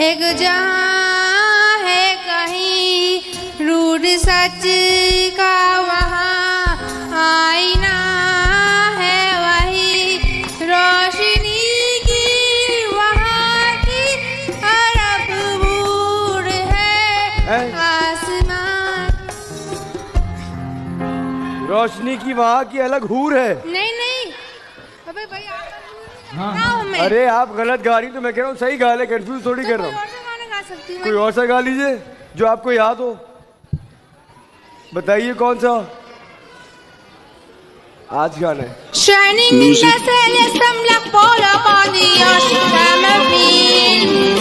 एक जहाँ है कहीं रूठ सच का, वहाँ आईना है वही रोशनी की, वहाँ की अरब बूढ़ है आसमान। रोशनी की वहाँ की अलग हूर है। नहीं नहीं, अबे भाई आप हाँ। अरे आप गलत गा रही, तो मैं कह रहा हूँ सही गा ले, कंफ्यूज थोड़ी कर रहा हूँ। कोई और सा गा लीजिए जो आपको याद हो, बताइए कौन सा आज गाना है। Shining in the sun, some like polar on the ocean,